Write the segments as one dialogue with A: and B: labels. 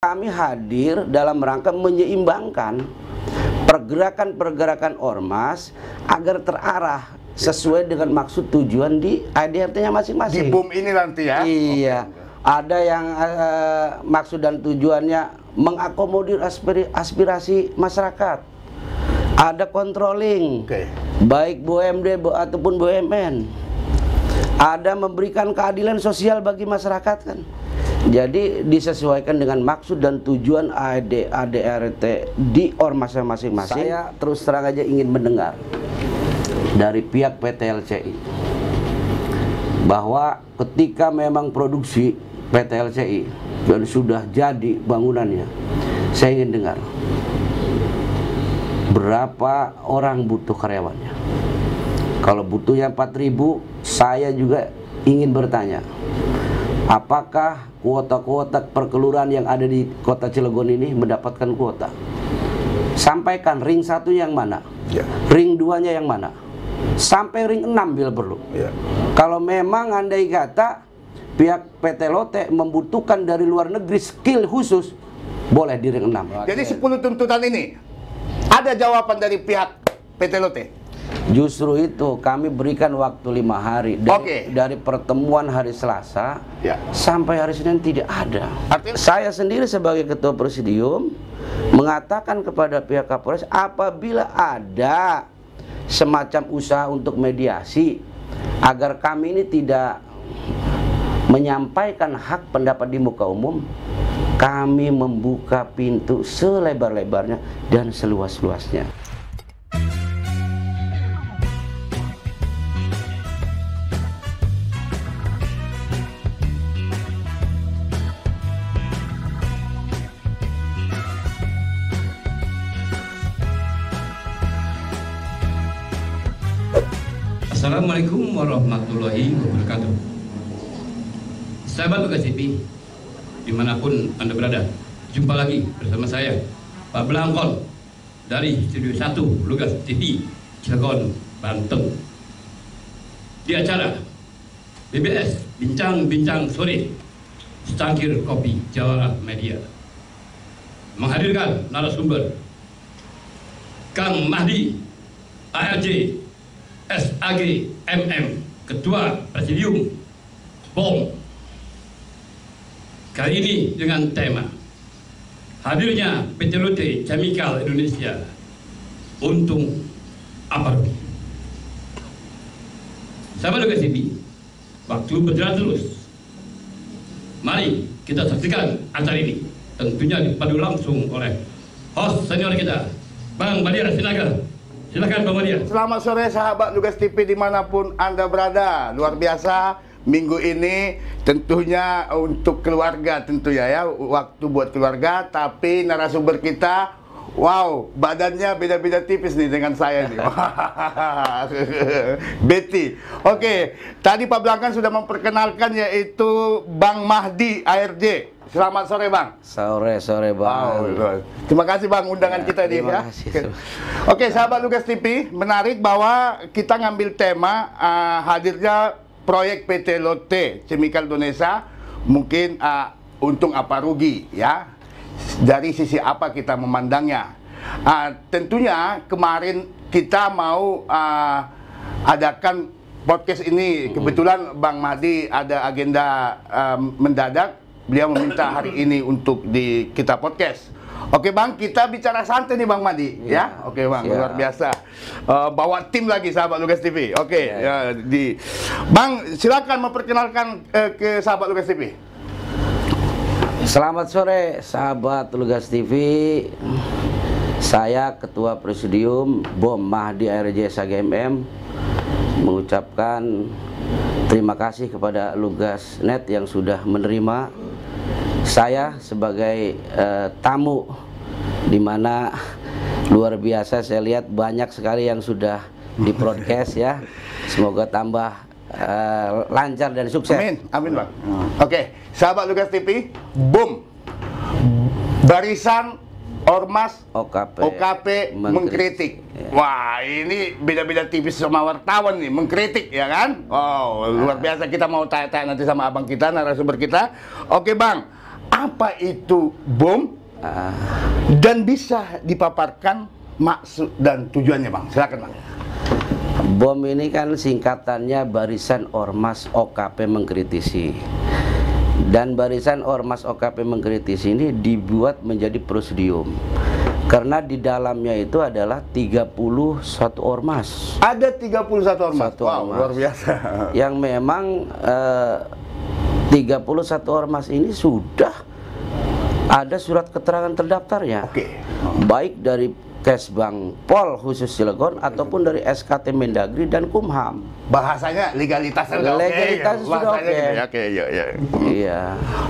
A: kami hadir dalam rangka menyeimbangkan pergerakan-pergerakan ormas agar terarah sesuai dengan maksud tujuan di ADRT-nya masing-masing.
B: Di BUM ini nanti ya?
A: Iya. Ada yang maksud dan tujuannya mengakomodir aspirasi masyarakat. Ada controlling, baik BUMD ataupun BUMN. Ada memberikan keadilan sosial bagi masyarakat kan. Jadi disesuaikan dengan maksud dan tujuan ADRT di ormasnya masing-masing. Saya terus terang aja ingin mendengar dari pihak PT LCI bahwa ketika memang produksi PT LCI dan sudah jadi bangunannya, saya ingin dengar berapa orang butuh karyawannya. Kalau butuhnya 4.000, saya juga ingin bertanya, apakah kuota-kuota perkelurahan yang ada di kota Cilegon ini mendapatkan kuota? Sampaikan ring 1 yang mana, ring 2-nya yang mana, sampai ring 6 bila perlu. Kalau memang andai kata pihak PT Lotte membutuhkan dari luar negeri skill khusus, boleh di ring 6.
B: Jadi 10 tuntutan ini ada jawaban dari pihak PT Lotte?
A: Justru itu kami berikan waktu 5 hari dari pertemuan hari Selasa sampai hari Senin tidak ada. Saya sendiri sebagai ketua presidium mengatakan kepada pihak Kapolres, apabila ada semacam usaha untuk mediasi agar kami ini tidak menyampaikan hak pendapat di muka umum, kami membuka pintu selebar-lebarnya dan seluas-luasnya.
C: Assalamualaikum warahmatullahi wabarakatuh. Sahabat Lugas TV, dimanapun Anda berada, jumpa lagi bersama saya, Pak Blangkon, dari Studio 1 Lugas TV, Cilegon, Banten. Di acara BBS Bincang-Bincang Sore, Secangkir Kopi Jawara Media menghadirkan narasumber Kang Mahdi ARJ SAG MM, Ketua Presidium BOM. Kali ini dengan tema hadirnya PT Lotte Chemical Indonesia, untung apa rugi. Sahabat Lugas TV, waktu berjalan terus. Mari kita saksikan acara ini, tentunya dipadu langsung oleh host senior kita, Bang Badiar Sinaga. Silakan Bang Badiar.
B: Selamat sore sahabat Lugas TV dimanapun Anda berada. Luar biasa minggu ini tentunya untuk keluarga tentunya ya, waktu buat keluarga. Tapi narasumber kita, wow, badannya beda-beda tipis nih dengan saya nih. Betty. Oke, tadi Pak Blangkon sudah memperkenalkan yaitu Bang Mahdi ARJ. Selamat sore Bang.
A: Sore Bang.
B: Wow, terima kasih Bang undangan kita ini ya. Oke, sahabat Lugas TV, menarik bahwa kita ngambil tema hadirnya proyek PT Lotte Chemical Indonesia, mungkin untung apa rugi ya. Dari sisi apa kita memandangnya. Tentunya kemarin kita mau adakan podcast ini, kebetulan Bang Mahdi ada agenda mendadak. Beliau meminta hari ini untuk kita podcast. Oke Bang, kita bicara santai nih Bang Mahdi ya. Oke Bang, luar biasa. Bawa tim lagi sahabat Lugas TV. Oke, Bang, silakan memperkenalkan ke sahabat Lugas TV.
A: Selamat sore sahabat Lugas TV. Saya Ketua Presidium BOM Mahdi ARJ SAGMM mengucapkan terima kasih kepada Lugasnet yang sudah menerima saya sebagai tamu, di mana luar biasa saya lihat banyak sekali yang sudah di broadcast ya. Semoga tambah lancar dan sukses.
B: Amin, amin Bang. Oke, sahabat Lugas TV, BOM, Barisan Ormas OKP mengkritik. Wah, ini beda-beda tipis sama wartawan nih, mengkritik ya kan? Oh, luar biasa. Kita mau tanya-tanya nanti sama abang kita, narasumber kita. Oke Bang, apa itu bom dan bisa dipaparkan maksud dan tujuannya, Bang. Silakan, Bang.
A: Bom ini kan singkatannya Barisan Ormas OKP Mengkritisi. Dan Barisan Ormas OKP Mengkritisi ini dibuat menjadi presidium. Karena di dalamnya itu adalah 31 ormas.
B: Ada 31 ormas.
A: Satu
B: Wow,
A: ormas.
B: luar biasa.
A: Yang memang 31 ormas ini sudah ada surat keterangan terdaftarnya.
B: Oke.
A: Baik dari Kesbang Pol khusus Cilegon ataupun dari SKT Mendagri dan Kumham.
B: Bahasanya legalitasnya udah oke.
A: Legalitas sudah
B: Bahasanya
A: oke.
B: gitu ya. Oke, iya.
A: Iya.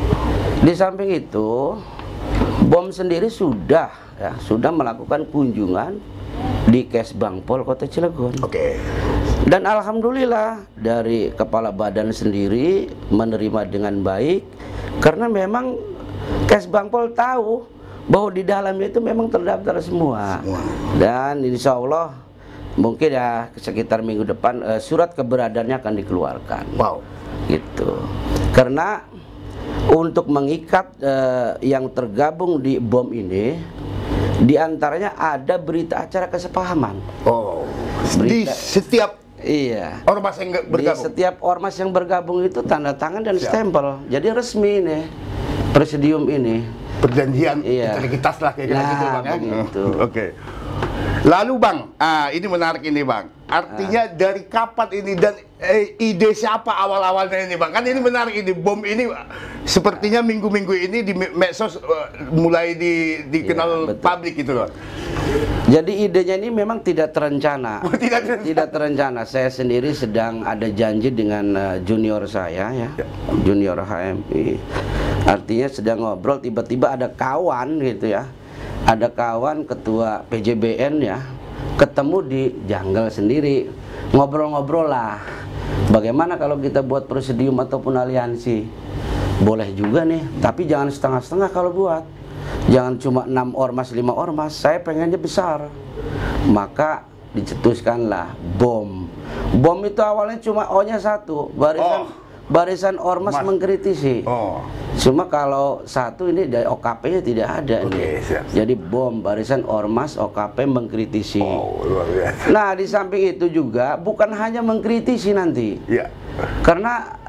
A: Di samping itu, BOM sendiri sudah melakukan kunjungan di Kesbang Pol Kota Cilegon.
B: Oke.
A: Dan alhamdulillah dari kepala badan sendiri menerima dengan baik karena memang Kesbang Pol tahu bahwa di dalamnya itu memang terdaftar semua. Dan insya Allah mungkin ya sekitar minggu depan surat keberadaannya akan dikeluarkan.
B: Wow.
A: Gitu. Karena untuk mengikat yang tergabung di BOM ini, diantaranya ada berita acara kesepahaman.
B: Oh. Di
A: Berita.
B: setiap
A: Iya.
B: ormas yang
A: Di
B: bergabung.
A: setiap ormas yang bergabung itu tanda tangan dan
B: Siap.
A: stempel. Jadi resmi nih presidium ini.
B: Perjanjian
A: Iya.
B: integritas lah kayak gitu,
A: Nah,
B: Bang. Ya?
A: begitu.
B: Oke. Lalu, Bang, ini menarik ini, Bang. Artinya dari kapan ini dan ide siapa awal-awalnya ini, Bang? Kan ini menarik ini, bom ini sepertinya minggu-minggu ini di medsos mulai dikenal
A: Iya, betul.
B: publik gitu loh.
A: Jadi idenya ini memang tidak terencana.
B: Tidak.
A: Tidak terencana. Saya sendiri sedang ada janji dengan junior saya ya, junior HMI. Artinya sedang ngobrol, tiba-tiba ada kawan gitu ya. Ada kawan ketua PJBN ya, ketemu di jungle sendiri. Ngobrol-ngobrol lah. Bagaimana kalau kita buat presidium ataupun aliansi? Boleh juga nih, tapi jangan setengah-setengah kalau buat. Jangan cuma 6 ormas, 5 ormas. Saya pengennya besar. Maka dicetuskanlah BOM. BOM itu awalnya cuma O-nya satu, Barisan Ormas Mengkritisi.
B: Oh.
A: Cuma kalau satu ini dari OKP-nya tidak ada nih.
B: Siap.
A: Jadi BOM, Barisan Ormas OKP Mengkritisi.
B: Oh, luar biasa.
A: Nah, di samping itu juga bukan hanya mengkritisi nanti.
B: Iya.
A: Karena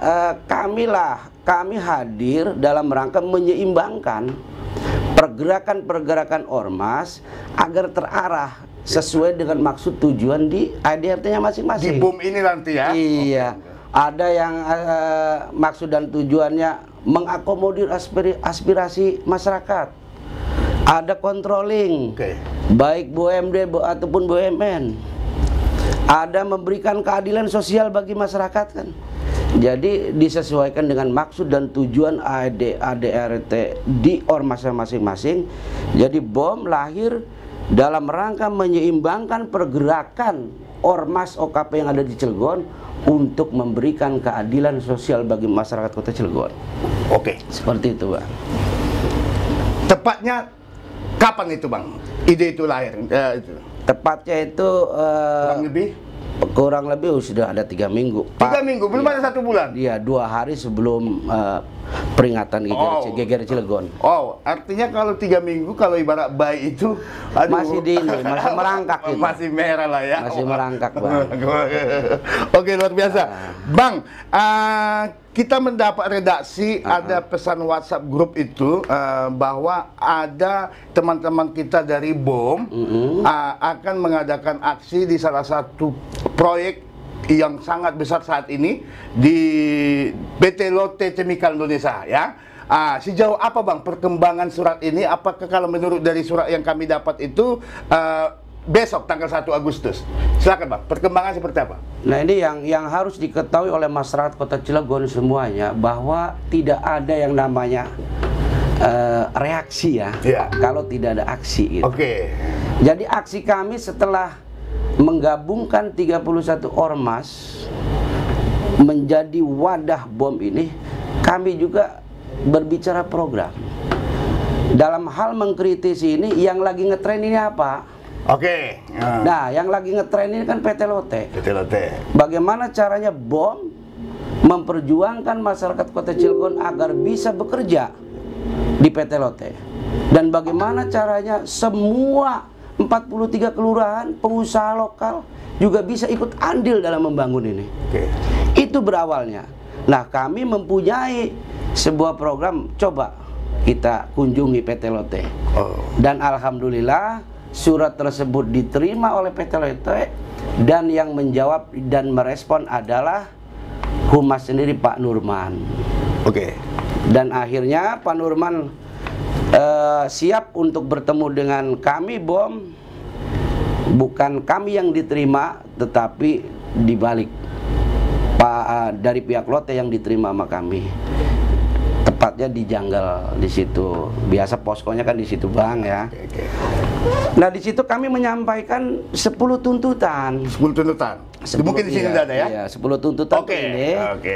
A: kami hadir dalam rangka menyeimbangkan pergerakan-pergerakan ormas agar terarah sesuai dengan maksud tujuan di ADRT-nya masing-masing.
B: Di BOM ini nanti ya.
A: Iya. Ada yang maksud dan tujuannya mengakomodir aspirasi masyarakat. Ada controlling, baik BUMD ataupun BUMN. Ada memberikan keadilan sosial bagi masyarakat kan. Jadi disesuaikan dengan maksud dan tujuan ADRT di ormasnya masing-masing. Jadi BOM lahir dalam rangka menyeimbangkan pergerakan ormas OKP yang ada di Cilegon untuk memberikan keadilan sosial bagi masyarakat Kota Cilegon.
B: Oke.
A: Seperti itu, Bang.
B: Tepatnya kapan itu, Bang? Ide itu lahir?
A: Tepatnya itu kurang lebih sudah ada 3 minggu.
B: 3 minggu, belum ada 1 bulan?
A: Iya, 2 hari sebelum peringatan GGR Cilegon.
B: Oh, artinya kalau 3 minggu, kalau ibarat bayi itu
A: masih masih merangkak gitu.
B: Masih merah lah ya.
A: Masih merangkak, Bang.
B: Oke, luar biasa. Bang, kita mendapat redaksi ada pesan WhatsApp grup itu bahwa ada teman-teman kita dari BOM akan mengadakan aksi di salah satu proyek yang sangat besar saat ini di PT Lotte Chemical Indonesia ya. Sejauh apa, Bang, perkembangan surat ini? Apakah kalau menurut dari surat yang kami dapat itu besok tanggal 1 Agustus. Silakan, Bang, perkembangan seperti apa?
A: Nah, ini yang harus diketahui oleh masyarakat Kota Cilegon semuanya, bahwa tidak ada yang namanya reaksi ya, kalau tidak ada aksi gitu.
B: Oke.
A: Jadi aksi kami setelah menggabungkan 31 ormas menjadi wadah BOM ini, kami juga berbicara program. Dalam hal mengkritisi ini, yang lagi ngetren ini apa?
B: Oke.
A: Nah, yang lagi ngetren ini kan PT Lotte.
B: PT Lotte.
A: Bagaimana caranya BOM memperjuangkan masyarakat Kota Cilegon agar bisa bekerja di PT Lotte. Dan bagaimana caranya semua 43 kelurahan, pengusaha lokal juga bisa ikut andil dalam membangun ini. Itu berawalnya. Nah, kami mempunyai sebuah program, coba kita kunjungi PT Lotte. Dan alhamdulillah surat tersebut diterima oleh PT Lotte, dan yang menjawab dan merespon adalah Humas sendiri, Pak Nurman. Dan akhirnya Pak Nurman siap untuk bertemu dengan kami, BOM. Bukan kami yang diterima, tetapi dibalik dari pihak Lotte yang diterima sama kami. Tepatnya di Janggal, di situ. Biasa poskonya kan di situ, Bang, ya. Nah, di situ kami menyampaikan 10 tuntutan.
B: 10 tuntutan. Mungkin di sini ada ya?
A: Iya, 10 tuntutan ini.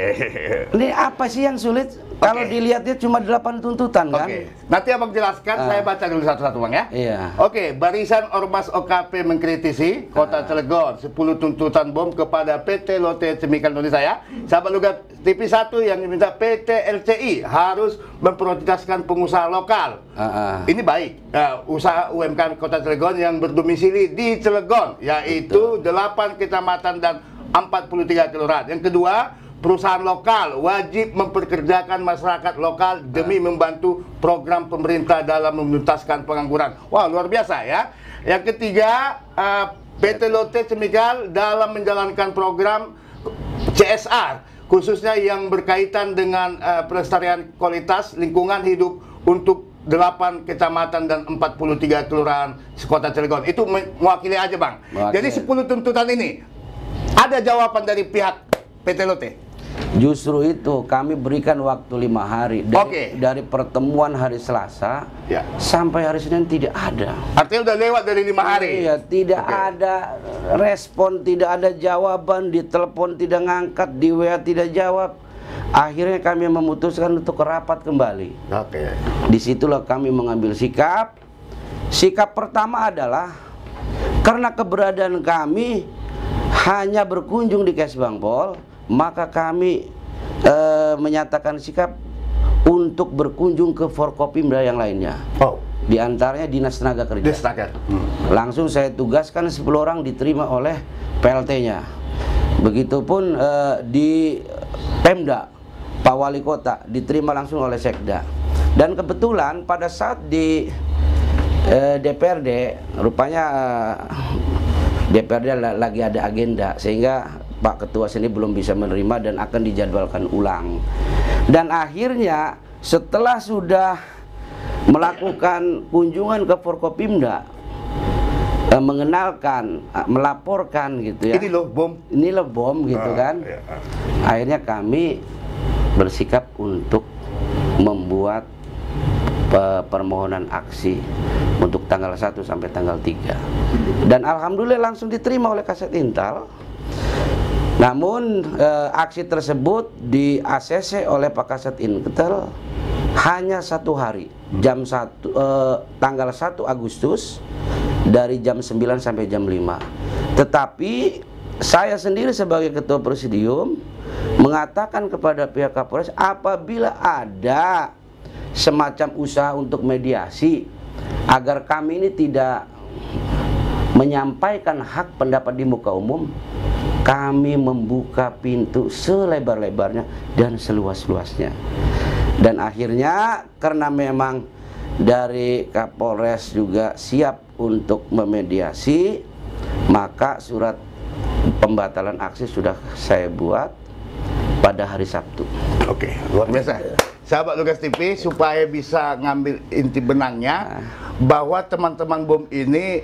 A: Ini apa sih yang sulit? Kalau dilihatnya cuma 8 tuntutan kan?
B: Nanti Abang jelaskan, saya baca dulu satu-satu, Bang, ya?
A: Iya.
B: Barisan Ormas OKP mengkritisi Kota Cilegon 10 tuntutan bom kepada PT Lotte Chemical Indonesia, ya. Sahabat Lugas TV 1 yang diminta PT LCI harus memprioritaskan pengusaha lokal. Ini baik. Usaha UMKM Kota Cilegon yang berdomisili di Cilegon, yaitu 8 kecamatan dan 43 kelurahan. Yang kedua, perusahaan lokal wajib memperkerjakan masyarakat lokal demi membantu program pemerintah dalam menuntaskan pengangguran. Wah, luar biasa, ya. Yang ketiga, PT Lotte Chemical dalam menjalankan program CSR, khususnya yang berkaitan dengan pelestarian kualitas lingkungan hidup untuk 8 kecamatan dan 43 kelurahan Kota Cilegon. Itu mewakili aja, Bang. Jadi 10 tuntutan ini ada jawaban dari pihak PT Lotte?
A: Justru itu kami berikan waktu 5 hari dari pertemuan hari Selasa sampai hari Senin tidak ada.
B: Artinya udah lewat dari 5 hari?
A: Iya, tidak ada respon, tidak ada jawaban, di telepon tidak ngangkat, di WA tidak jawab. Akhirnya kami memutuskan untuk rapat kembali. Disitulah kami mengambil sikap. Sikap pertama adalah karena keberadaan kami hanya berkunjung di Kesbangpol, maka kami menyatakan sikap untuk berkunjung ke Forkopimda yang lainnya. Di antaranya Dinas Tenaga Kerja. Langsung saya tugaskan 10 orang diterima oleh PLT-nya. Begitupun di Pemda, Pak Wali Kota diterima langsung oleh Sekda. Dan kebetulan pada saat di DPRD, rupanya DPRD lagi ada agenda, sehingga Pak Ketua sini belum bisa menerima dan akan dijadwalkan ulang. Dan akhirnya setelah sudah melakukan kunjungan ke Forkopimda, mengenalkan, melaporkan gitu ya. Ini loh bom gitu kan. Akhirnya kami bersikap untuk membuat permohonan aksi untuk tanggal 1 sampai tanggal 3. Dan alhamdulillah langsung diterima oleh Kasat Intal. Namun aksi tersebut di ACC oleh Pak Kasat Intel hanya 1 hari, tanggal 1 Agustus dari jam 9 sampai jam 5. Tetapi saya sendiri sebagai Ketua Presidium mengatakan kepada pihak Kapolres, apabila ada semacam usaha untuk mediasi agar kami ini tidak menyampaikan hak pendapat di muka umum, kami membuka pintu selebar-lebarnya dan seluas-luasnya. Dan akhirnya karena memang dari Kapolres juga siap untuk memediasi, maka surat pembatalan aksi sudah saya buat pada hari Sabtu.
B: Luar biasa. Sahabat Lugas TV, supaya bisa ngambil inti benangnya, bahwa teman-teman BOM ini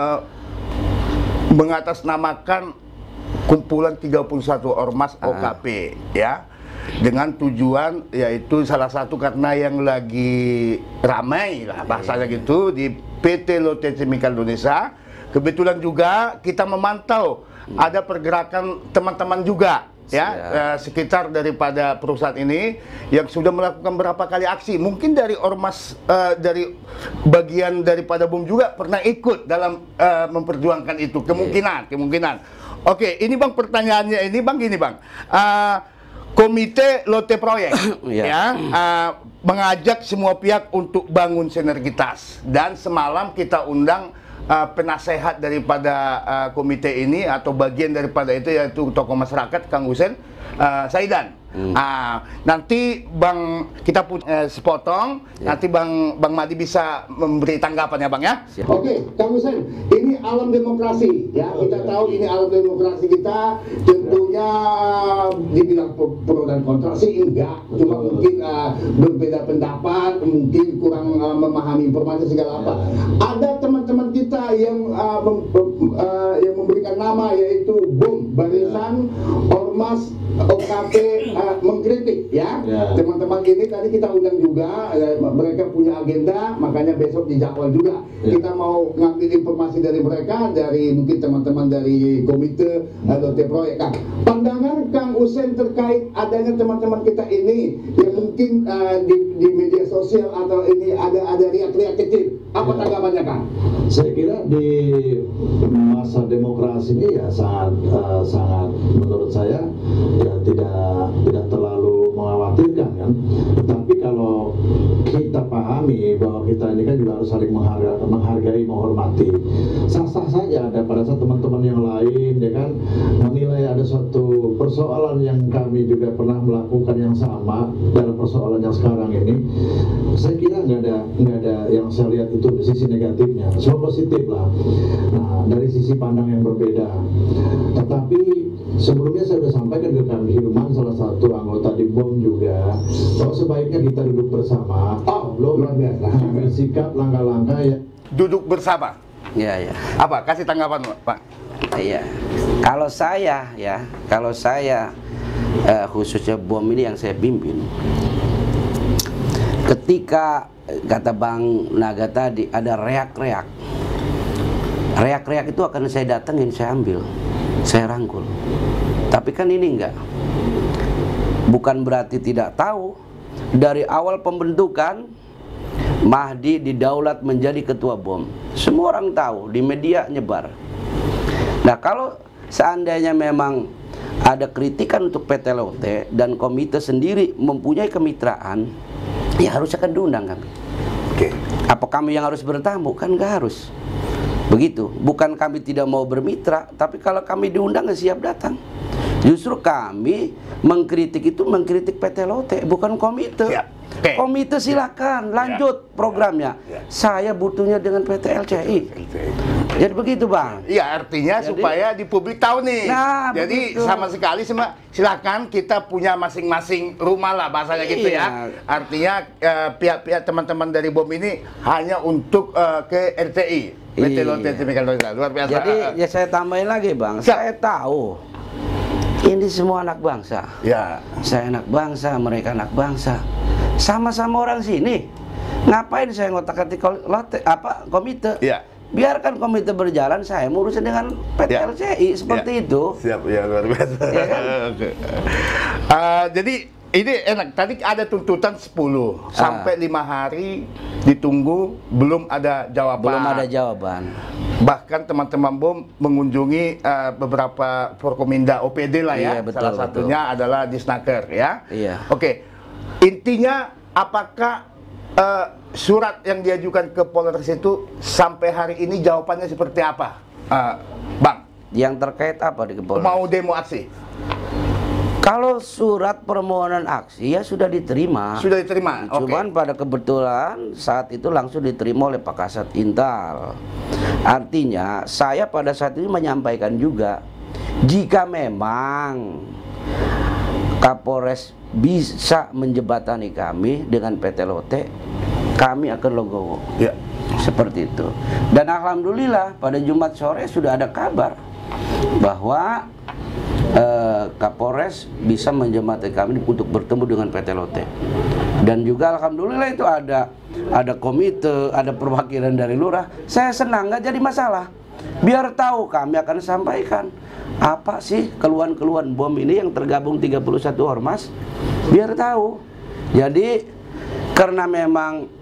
B: mengatasnamakan kumpulan 31 ormas OKP, ya, dengan tujuan yaitu salah satu karena yang lagi ramai lah bahasanya gitu di PT Lotte Chemical Indonesia. Kebetulan juga kita memantau ada pergerakan teman-teman juga, ya, sekitar daripada perusahaan ini yang sudah melakukan berapa kali aksi. Mungkin dari ormas, dari bagian daripada BOM juga pernah ikut dalam memperjuangkan itu, kemungkinan. Oke, ini Bang, pertanyaannya ini Bang, gini Bang, Komite Lotte Proyek
A: Ya.
B: mengajak semua pihak untuk bangun sinergitas, dan semalam kita undang penasehat daripada komite ini atau bagian daripada itu, yaitu tokoh masyarakat Kang Hussein Saidan. Nanti kita punya sepotong, nanti Bang Madi bisa memberi tanggapannya, Bang, ya. Oke, Kang Hussein, ini alam demokrasi ya. Kita tahu ini alam demokrasi kita, tentunya dibilang pro dan kontra sih enggak, cuma mungkin berbeda pendapat, mungkin kurang memahami informasi segala apa. Ada teman-teman kita yang memberikan nama, yaitu BOM, Barisan Ormas OKP mengkritik ya. Teman-teman ini tadi kita undang juga, mereka punya agenda, makanya besok dijadwal juga. Kita mau ngambil informasi dari mereka, dari mungkin teman-teman dari komite Lotte Proyek. Pandangan Kang Hussein terkait adanya teman-teman kita ini yang mungkin di media sosial atau ini ada riak-riak kecil, apa tanggapannya, Kang?
D: Saya kira di masa demokrasi ini ya sangat menurut saya ya tidak terlalu mengkhawatirkan kan. Tetapi kalau kita pahami bahwa kita ini kan juga harus saling menghargai, menghormati. Sah-sah saja ada pada saat teman-teman yang lain ya kan menilai ada suatu persoalan yang kami juga pernah melakukan yang sama dalam persoalan yang sekarang ini. Saya kira nggak ada yang saya lihat itu di sisi negatifnya, semua positif lah. Nah, dari sisi pandang yang berbeda. Tetapi sebelumnya saya sudah sampaikan ke Kang Hilman, salah satu anggota di BOM juga, bahwa sebaiknya kita duduk bersama. Luar biasa. Bersikap langkah-langkah ya.
B: Duduk bersama.
A: Iya.
B: Apa? Kasih tanggapan, Pak.
A: Iya. Kalau saya khususnya BOM ini yang saya pimpin, ketika kata Bang Naga tadi ada reak-reak itu akan saya datengin, saya ambil, saya rangkul. Tapi kan ini enggak, bukan berarti tidak tahu. Dari awal pembentukan Mahdi didaulat menjadi ketua BOM, semua orang tahu, di media nyebar. Nah, kalau seandainya memang ada kritikan untuk PT Lotte dan komite sendiri mempunyai kemitraan, ya harus akan diundang kami. Apa kami yang harus bertamu? Kan nggak harus begitu. Bukan kami tidak mau bermitra, tapi kalau kami diundang nggak siap datang. Justru kami mengkritik itu mengkritik PT Lotte, bukan komite. Komite silakan lanjut programnya. Saya butuhnya dengan PT LCI. Jadi begitu, Bang.
B: Iya, artinya supaya di publik tahu nih.
A: Nah,
B: jadi
A: begitu.
B: sama sekali silakan kita punya masing-masing rumah lah bahasanya gitu ya. Artinya pihak-pihak teman-teman dari BOM ini hanya untuk ke LTI. PT Lotte Chemical Indonesia. Luar biasa.
A: Jadi ya saya tambahin lagi, Bang. Saya tahu ini semua anak bangsa.
B: Ya.
A: Saya anak bangsa, mereka anak bangsa. Sama-sama orang sini. Ngapain saya ngotak-atik komite? Ya. Biarkan komite berjalan, saya ngurusin dengan PT LCI seperti itu.
B: Siap, ya, luar biasa. Ya, kan? Jadi ini enak. Tadi ada tuntutan 10 sampai 5 hari ditunggu, belum ada jawaban.
A: Belum ada jawaban.
B: Bahkan teman-teman BOM mengunjungi beberapa Forkominda OPD lah ya.
A: Iya, betul,
B: salah satunya adalah di Snaker ya.
A: Iya.
B: Oke. Intinya apakah surat yang diajukan ke Polres itu sampai hari ini jawabannya seperti apa, Bang?
A: Yang terkait apa di Polres?
B: Mau demo aksi?
A: Kalau surat permohonan aksi ya sudah diterima.
B: Sudah diterima.
A: Cuman pada kebetulan saat itu langsung diterima oleh Pak Kasat Intal. Artinya saya pada saat ini menyampaikan juga, jika memang Kapolres bisa menjembatani kami dengan PT Lotte, kami akan logowo. Ya. Seperti itu. Dan alhamdulillah pada Jumat sore sudah ada kabar bahwa Kapolres bisa menjembatani kami untuk bertemu dengan PT Lotte. Dan juga alhamdulillah itu ada komite, ada perwakilan dari lurah. Saya senang, nggak jadi masalah. Biar tahu, kami akan sampaikan apa sih keluhan-keluhan BOM ini yang tergabung 31 ormas. Biar tahu. Jadi karena memang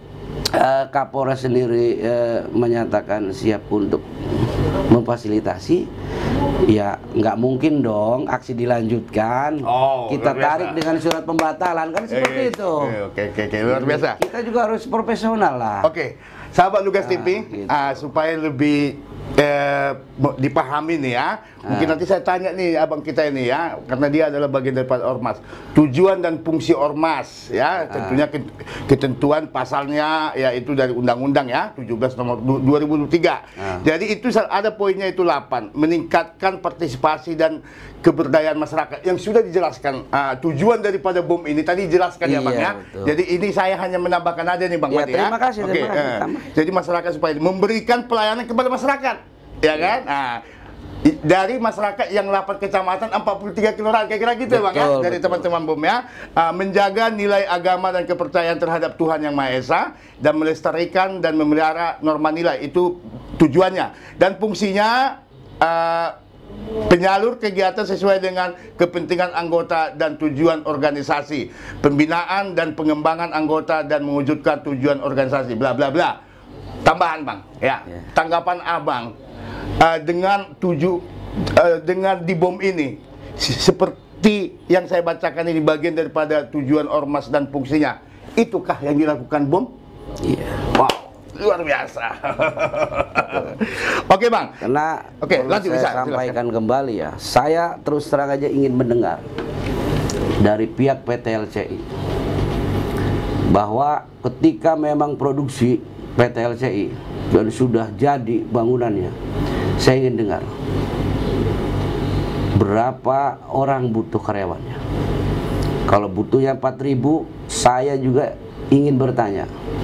A: Kapolres sendiri menyatakan siap untuk memfasilitasi, ya nggak mungkin dong aksi dilanjutkan. Kita tarik dengan surat pembatalan, kan seperti itu.
B: Oke, luar biasa.
A: Kita juga harus profesional lah.
B: Oke, sahabat Lugas TV,
A: gitu.
B: supaya lebih dipahami nih ya. Mungkin nanti saya tanya nih abang kita ini ya, karena dia adalah bagian daripada ormas. Tujuan dan fungsi ormas ya, tentunya ketentuan pasalnya yaitu dari undang-undang ya 17 nomor 2003. Jadi itu ada poinnya itu 8, meningkatkan partisipasi dan keberdayaan masyarakat yang sudah dijelaskan. Tujuan daripada BOM ini tadi dijelaskan ya Bang ya.
A: Betul.
B: Jadi ini saya hanya menambahkan aja nih Bang Madi ya.
A: Terima kasih.
B: Jadi masyarakat supaya memberikan pelayanan kepada masyarakat, ya kan? Dari masyarakat yang 8 kecamatan 43 kelurahan, kira-kira gitu ya Bang ya, dari teman-teman BOM ya, menjaga nilai agama dan kepercayaan terhadap Tuhan Yang Maha Esa dan melestarikan dan memelihara norma nilai, itu tujuannya. Dan fungsinya penyalur kegiatan sesuai dengan kepentingan anggota dan tujuan organisasi, pembinaan dan pengembangan anggota dan mewujudkan tujuan organisasi, bla bla bla. Tambahan Bang ya, tanggapan Abang dengan dengan di BOM ini, seperti yang saya bacakan ini bagian daripada tujuan ormas dan fungsinya, itukah yang dilakukan BOM?
A: Iya.
B: Wow, luar biasa. Oke Bang.
A: Karena
B: lanjut,
A: saya sampaikan kembali ya, saya terus terang aja ingin mendengar dari pihak PT LCI bahwa ketika memang produksi PT LCI dan sudah jadi bangunannya, saya ingin dengar berapa orang butuh karyawannya. Kalau butuhnya 4.000, saya juga ingin bertanya,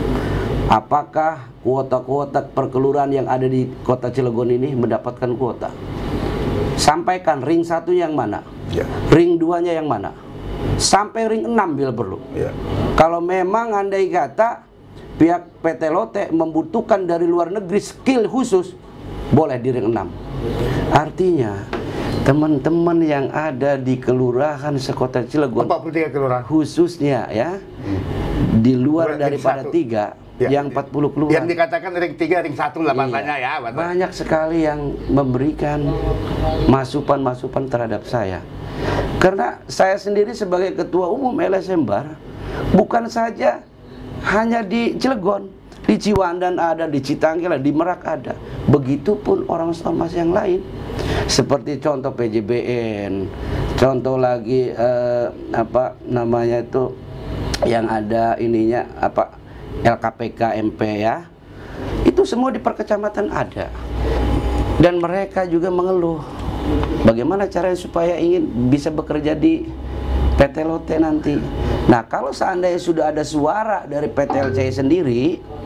A: apakah kuota-kuota perkelurahan yang ada di kota Cilegon ini mendapatkan kuota? Sampaikan ring 1 yang mana, ring 2-nya yang mana, sampai ring 6 bila perlu. Kalau memang andai kata pihak PT Lotte membutuhkan dari luar negeri skill khusus, boleh di ring 6. Artinya teman-teman yang ada di kelurahan sekota Cilegon
B: 43 kelurahan
A: khususnya ya, di luar daripada 3 yang 40 kelurahan
B: yang dikatakan ring 3, ring 1 lah bahasanya ya.
A: Banyak sekali yang memberikan masukan-masukan terhadap saya. Karena saya sendiri sebagai ketua umum LSM Bar, bukan saja hanya di Cilegon, di Ciwandan ada, di Citanggil ada, di Merak ada. Begitupun ormas-ormas yang lain. Seperti contoh PJBN, contoh lagi apa namanya itu yang ada ininya apa LKPK MP ya. Itu semua di perkecamatan ada. Dan mereka juga mengeluh bagaimana caranya supaya ingin bisa bekerja di PT Lotte nanti. Nah, kalau seandainya sudah ada suara dari PT LCI sendiri,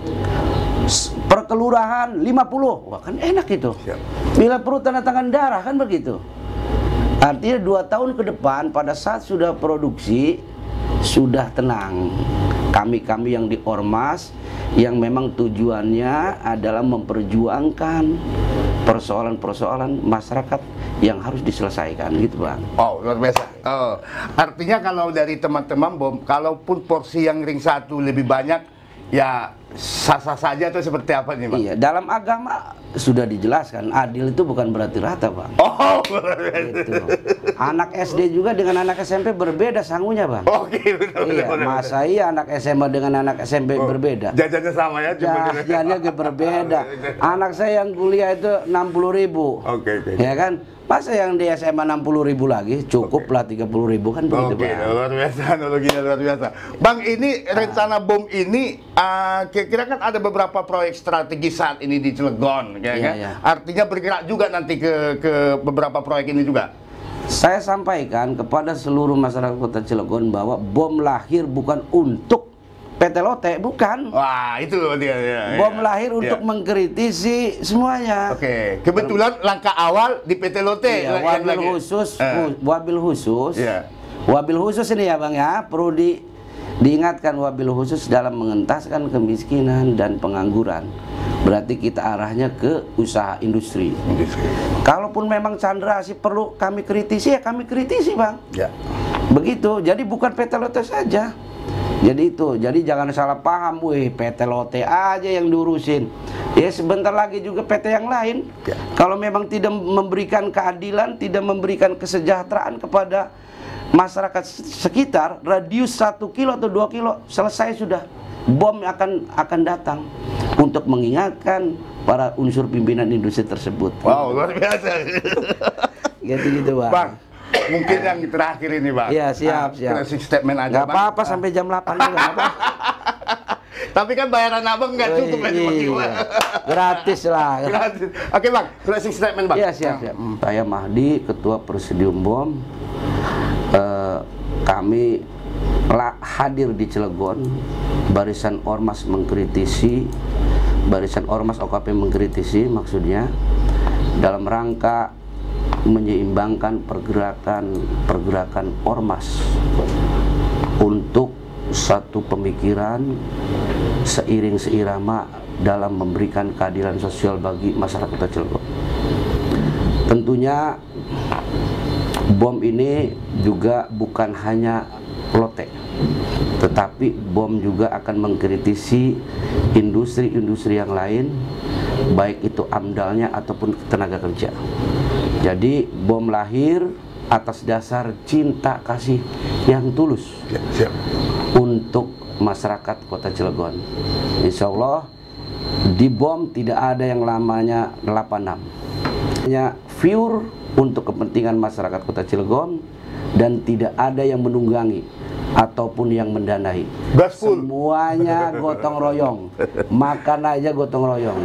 A: perkelurahan 50, wah kan enak itu. Bila perlu tanda tangan darah kan begitu. Artinya 2 tahun ke depan pada saat sudah produksi, sudah tenang. Kami-kami yang di ormas yang memang tujuannya adalah memperjuangkan persoalan-persoalan masyarakat yang harus diselesaikan gitu Bang.
B: Oh, luar biasa. Artinya kalau dari teman-teman BOM, kalaupun porsi yang ring 1 lebih banyak, ya sah-sah saja atau seperti apa nih Bang?
A: Iya, dalam agama sudah dijelaskan, adil itu bukan berarti rata Bang.
B: Oh,
A: gitu. Anak SD juga dengan anak SMP berbeda sangunya Bang.
B: Oke, benar.
A: Masa iya anak SMA dengan anak SMP berbeda?
B: Jajannya sama ya?
A: Jajannya berbeda. Anak saya yang kuliah itu 60.000.
B: Oke.
A: Ya kan? Masa yang di SMA 60.000 lagi, cukuplah 30.000 kan begitu Bang.
B: Luar biasa, analoginya luar biasa. Bang, ini rencana BOM ini kira-kira kan ada beberapa proyek strategis saat ini di Cilegon, ya kan? Artinya bergerak juga nanti ke beberapa proyek ini juga.
A: Saya sampaikan kepada seluruh masyarakat Kota Cilegon bahwa BOM lahir bukan untuk PT Lotte, bukan.
B: Wah, itu dia.
A: BOM lahir untuk mengkritisi semuanya.
B: Oke, kebetulan langkah awal di PT Lotte.
A: Wabil khusus, wabil khusus ini ya Bang ya, perlu diingatkan wabil khusus dalam mengentaskan kemiskinan dan pengangguran. Berarti kita arahnya ke usaha industri. Kalaupun memang Chandra sih perlu kami kritisi, ya kami kritisi Bang. Begitu, jadi bukan PT Lotte saja. Jadi itu, jadi jangan salah paham, PT Lotte aja yang diurusin. Ya sebentar lagi juga PT yang lain. Kalau memang tidak memberikan keadilan, tidak memberikan kesejahteraan kepada masyarakat sekitar, radius 1 kilo atau 2 kilo, selesai sudah. Bom akan datang untuk mengingatkan para unsur pimpinan industri tersebut.
B: Wow, luar biasa.
A: Gitu, Bang.
B: Bang, mungkin yang terakhir ini, Bang.
A: Iya, siap.
B: Closing statement aja,
A: Gak apa-apa sampai jam 8 juga, gak apa.
B: Tapi kan bayaran abang nggak cukup.
A: Iya. Gratis lah.
B: Gratis. Oke, Bang, closing statement, Bang.
A: Iya, siap. Saya Mahdi, Ketua Presidium BOM. Kami hadir di Cilegon. Barisan Ormas mengkritisi, barisan Ormas OKP mengkritisi, maksudnya dalam rangka menyeimbangkan pergerakan ormas untuk satu pemikiran seiring seirama dalam memberikan keadilan sosial bagi masyarakat Kota Cilegon. Tentunya BOM ini juga bukan hanya Lotte, tetapi BOM juga akan mengkritisi industri-industri yang lain, baik itu AMDAL-nya ataupun tenaga kerja. Jadi BOM lahir atas dasar cinta kasih yang tulus untuk masyarakat Kota Cilegon. Insya Allah di BOM tidak ada yang namanya 86. Hanya pure untuk kepentingan masyarakat Kota Cilegon dan tidak ada yang menunggangi ataupun yang mendanai. Semuanya gotong royong, makan aja gotong royong.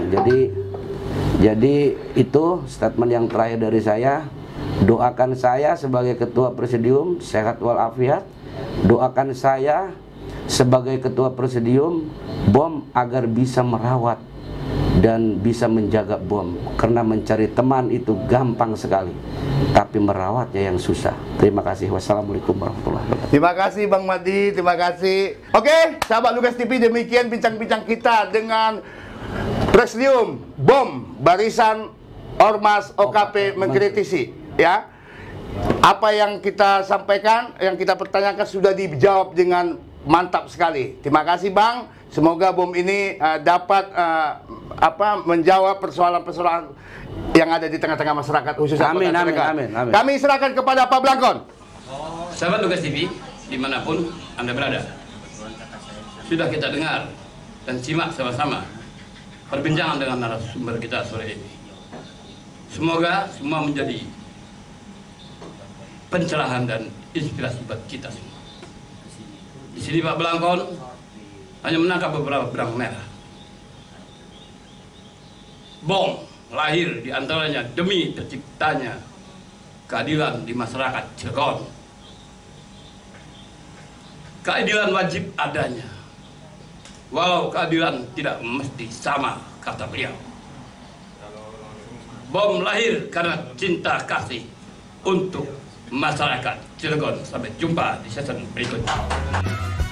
A: Jadi itu statement yang terakhir dari saya. Doakan saya sebagai Ketua Presidium sehat walafiat. Doakan saya sebagai Ketua Presidium BOM agar bisa merawat dan bisa menjaga BOM, karena mencari teman itu gampang sekali, tapi merawatnya yang susah. Terima kasih. Wassalamualaikum warahmatullahi wabarakatuh.
B: Terima kasih Bang Mahdi, terima kasih. Oke, sahabat Lugas TV, demikian bincang-bincang kita dengan Presidium BOM, Barisan Ormas OKP mengkritisi, ya. Apa yang kita sampaikan, yang kita pertanyakan sudah dijawab dengan mantap sekali. Terima kasih, Bang. Semoga BOM ini dapat menjawab persoalan-persoalan yang ada di tengah-tengah masyarakat, khususnya
A: amin.
B: Kami serahkan kepada Pak Blangkon.
C: Sahabat Lugas TV, dimanapun Anda berada, sudah kita dengar dan simak sama-sama perbincangan dengan narasumber kita sore ini. Semoga semua menjadi pencerahan dan inspirasi buat kita semua. Di sini Pak Blangkon hanya menangkap beberapa benang merah. BOM lahir diantaranya demi terciptanya keadilan di masyarakat Cilegon. Keadilan wajib adanya, walau keadilan tidak mesti sama, kata beliau. BOM lahir karena cinta kasih untuk masyarakat Cilegon. Sampai jumpa di season berikutnya.